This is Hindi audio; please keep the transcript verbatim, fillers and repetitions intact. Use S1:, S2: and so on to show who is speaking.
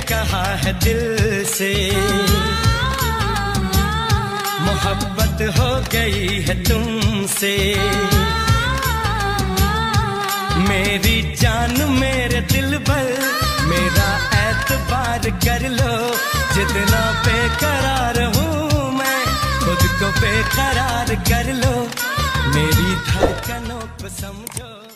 S1: कहा है दिल से, मोहब्बत हो गई है तुमसे। मेरी जान मेरे दिल पर मेरा एतबार कर लो, जितना बेकरार हूँ मैं खुद को बेकरार कर लो, मेरी धड़कनों को समझो।